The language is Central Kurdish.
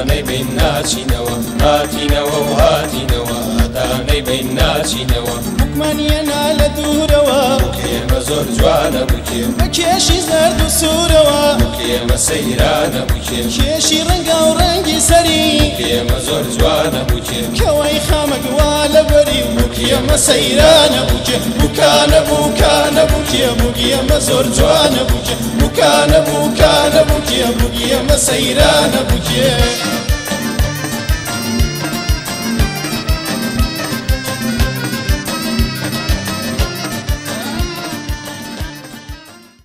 هاتانەی بین ناچینەوە هاتینەوە و هاتینەوە هاتانەی بین ناچینەوە بووکمانیەنا لە دوورەوە بووکێمە زۆر جوانە بووکێم بە کێشی زەرد و سوورەوە بووکێمە سەیرانە بووکێم کێشی ڕەنگە و ڕەنگی سەری بووکێمە زۆر جوانە بووکێم کەوەی خامەگوا لەبەری بووکێمە سەیرانە بووکێ بووکانە بووکانە بووکێ بووکێمە زۆر جوانە بووکێ بووکانە بووکانە بووکێ بووکێمە سەیرانە بووکێ